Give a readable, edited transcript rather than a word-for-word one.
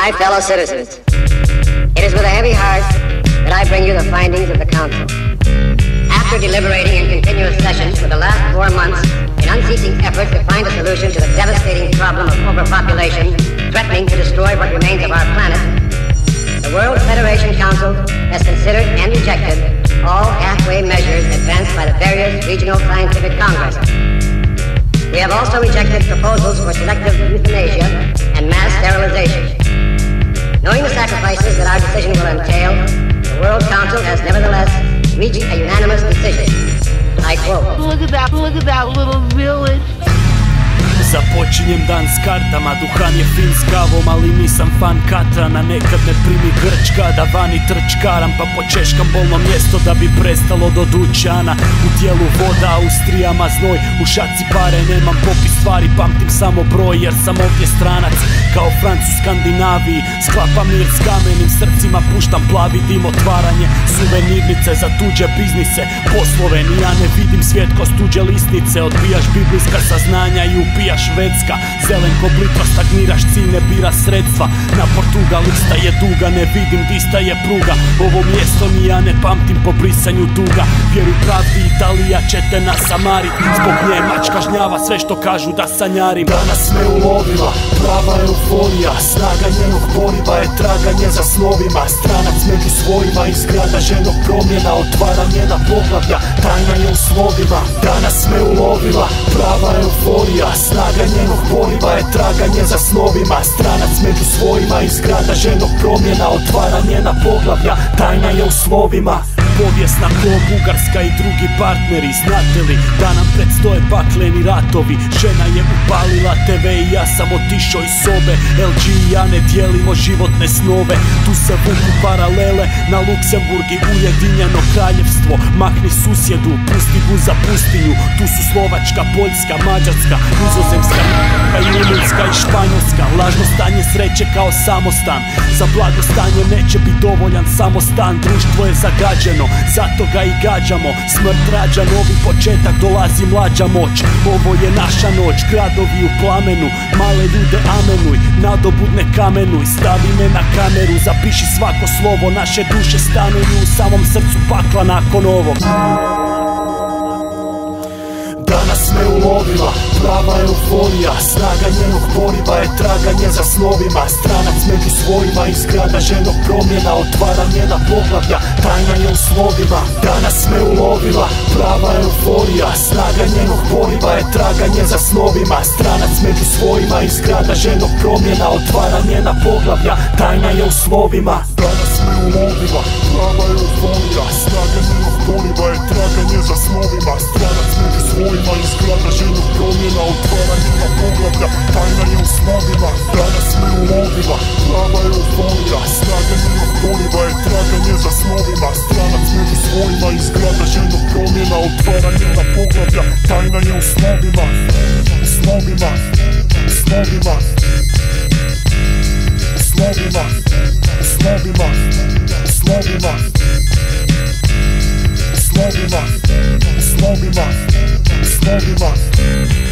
My fellow citizens, it is with a heavy heart that I bring you the findings of the Council. After deliberating in continuous sessions for the last 4 months in unceasing efforts to find a solution to the devastating problem of overpopulation threatening to destroy what remains of our planet, the World Federation Council has considered and rejected all halfway measures advanced by the various regional scientific congresses. We have also rejected proposals for selective euthanasia and mass sterilization. Knowing the sacrifices that our decision will entail, the World Council has nevertheless reached a unanimous decision. I quote, Look at that little village. Započinjem dan s kartama, duhan je fin s kavom, ali nisam fan katrana. Nekad me primi grčka da vani trčkaram, pa počeškam bolno mjesto da bi prestalo do dućana. U tijelu voda, u strijama znoj, u šaci pare, nemam popis stvari, pamtim samo broj jer sam ovdje stranac. Kao Franc u Skandinaviji, sklapam mir s kamenim srcima, puštam plavi dim, otvaranje suvenirnice za tuđe biznise, poslove. Ni ja ne vidim svijet ko tuđe listnice, odbijaš biblijska saznanja i upijaš švedska. Zelen ko blitva, stagniraš, cilj ne bira sredstva. Na Portuga lista je duga, ne vidim dista je pruga. Ovo mjesto ni ja ne pamtim po brisanju duga. Vjeruj pravdi, Italija će te nasamarit. Zbog nje mač kažnjava sve što kažu da sanjarim. Danas me ulovila prava euforija, snaga njenog poriva je traganje za snovima. Stranac među svojima, izgrada ženog promjena, otvara njena poglavlja, tajna je u slovima. Danas me ulovila prava euforija, snaga njenog poriva je traganje za snovima. Stranac među svojima, izgrada ženog promjena, otvara njena poglavlja, tajna je u slovima. Povijesna ko Bugarska i drugi partneri, znate li da nam predstoje pakleni ratovi? Žena je upalila TV i ja sam otišao iz sobe. LG i ja ne dijelimo životne snove. Tu se vuku paralele na Luksemburg i Ujedinjeno kraljevstvo. Makni susjedu, pusti gu za pustinju. Tu su Slovačka, Poljska, Mađarska, Nizozemska, pa i Rumunjska i Španjolska. Lažno stanje sreće kao samostan, za blagostanje neće biti dovoljan samostan. Društvo je zagađeno, zato ga i gađamo. Smrt rađa novi početak, dolazi mlađa moć. Ovo je naša noć, gradovi u plamenu. Male ljude amenuj, nadobudne kamenuj. Stavi me na kameru, zapiši svako slovo. Naše duše stanuju u samom srcu pakla nakon ovog. Danas me ulovila prava euforija, snaga njenog poriva je traganje za snovima. Stranac među svojima, izgrada ženog promjena, otvara njena poglavlja, tajna je u slovima. Danas me ulovila prava euforija, snaga njenog poriva je traganje za snovima. Stranac među svojima, izgrada ženog promjena, otvara njena poglavlja, tajna je u slovima. Danas me ulovila prava euforija, snaga njenog poriva je traganje za snovima. Stranac među svojima, izgrada ženog promjena, otvara njena poglavlja, tajna je u slovima. Danas me ulovila prava euforija, snaga njenog poriva je traganje za snovima. Stranac među svojima, izgrada ženog promjena, otvara njena poglavlja, tajna je u slovima. U slovima, u slovima, u slovima, u slovima, u slovima, u slovima, u slovima, u slovima.